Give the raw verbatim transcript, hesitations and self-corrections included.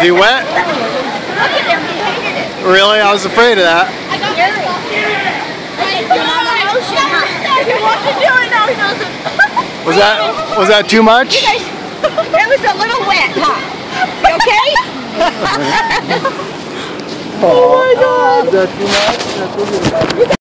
Is he wet? Look at him, he hated it. Really? I was afraid of that. I got this stuff here. He wants to do it now, he doesn't. Was that was that too much? It was a little wet, huh? You okay? Oh my God! Is that too much? That's